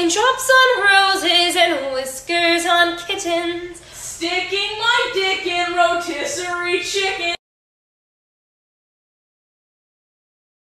Raindrops on roses and whiskers on kittens. Sticking my dick in rotisserie chicken.